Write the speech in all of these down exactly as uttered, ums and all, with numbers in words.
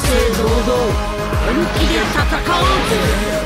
々本気で戦おうぜ。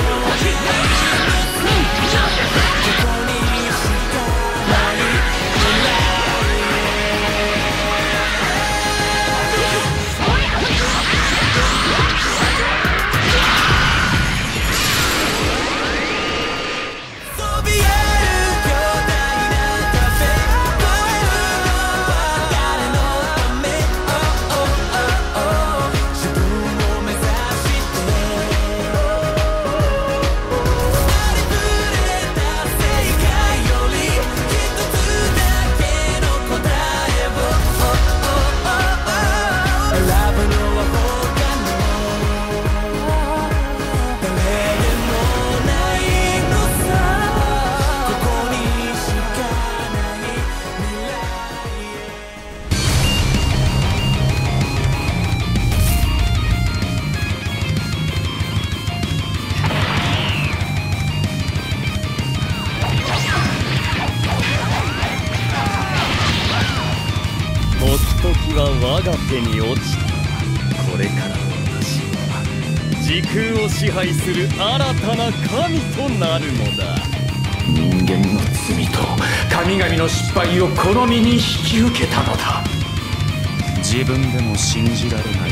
時は我が手に落ちた。これから私は時空を支配する新たな神となるのだ。 人間の罪と神々の失敗をこの身に引き受けたのだ。 自分でも信じられない